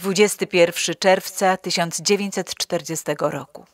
21 czerwca 1940 roku.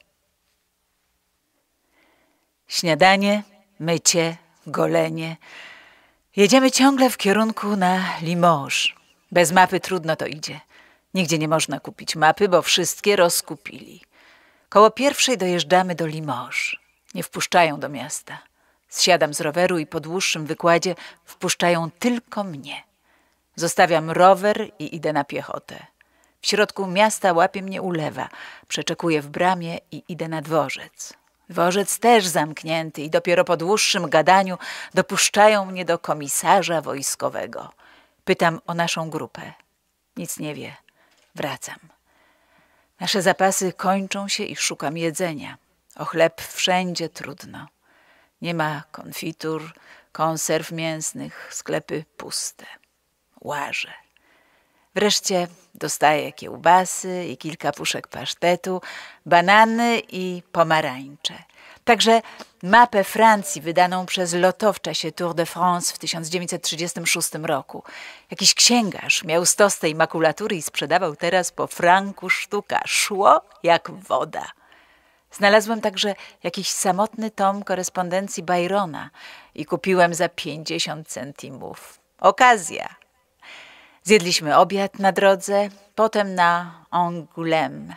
Śniadanie, mycie, golenie. Jedziemy ciągle w kierunku na Limoges. Bez mapy trudno to idzie. Nigdzie nie można kupić mapy, bo wszystkie rozkupili. Koło 1 dojeżdżamy do Limoges. Nie wpuszczają do miasta. Zsiadam z roweru i po dłuższym wykładzie wpuszczają tylko mnie. Zostawiam rower i idę na piechotę. W środku miasta łapie mnie ulewa. Przeczekuję w bramie i idę na dworzec. Dworzec też zamknięty i dopiero po dłuższym gadaniu dopuszczają mnie do komisarza wojskowego. Pytam o naszą grupę. Nic nie wie. Wracam. Nasze zapasy kończą się i szukam jedzenia. O chleb wszędzie trudno. Nie ma konfitur, konserw mięsnych, sklepy puste. Łażę. Wreszcie dostaję kiełbasy i kilka puszek pasztetu, banany i pomarańcze. Także mapę Francji wydaną przez Lotto w czasie Tour de France w 1936 roku. Jakiś księgarz miał stos tej makulatury i sprzedawał teraz po franku sztuka. Szło jak woda. Znalazłem także jakiś samotny tom korespondencji Byrona i kupiłem za 50 centimów. Okazja. Zjedliśmy obiad na drodze, potem na Angoulême,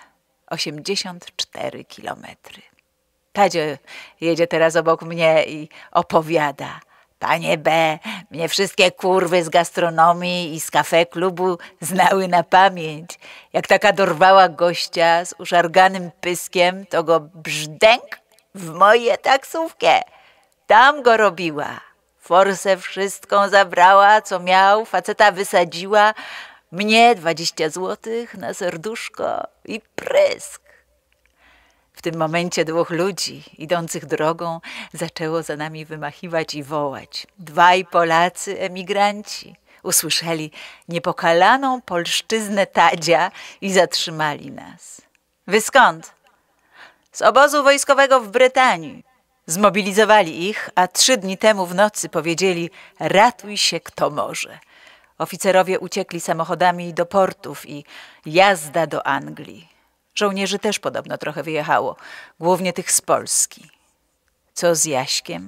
84 kilometry. Tadzio jedzie teraz obok mnie i opowiada. Panie B., mnie wszystkie kurwy z gastronomii i z kafe klubu znały na pamięć. Jak taka dorwała gościa z uszarganym pyskiem, to go brzdęk w moje taksówkę. Tam go robiła. Forsę wszystką zabrała, co miał, faceta wysadziła, mnie 20 złotych na serduszko i prysk. W tym momencie 2 ludzi idących drogą zaczęło za nami wymachiwać i wołać. 2 Polacy emigranci usłyszeli niepokalaną polszczyznę Tadzia i zatrzymali nas. Wy skąd? Z obozu wojskowego w Brytanii. Zmobilizowali ich, a 3 dni temu w nocy powiedzieli: ratuj się kto może. Oficerowie uciekli samochodami do portów i jazda do Anglii. Żołnierzy też podobno trochę wyjechało, głównie tych z Polski. Co z Jaśkiem?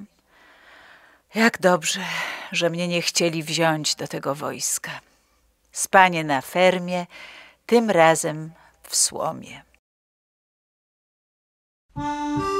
Jak dobrze, że mnie nie chcieli wziąć do tego wojska. Spanie na fermie, tym razem w słomie.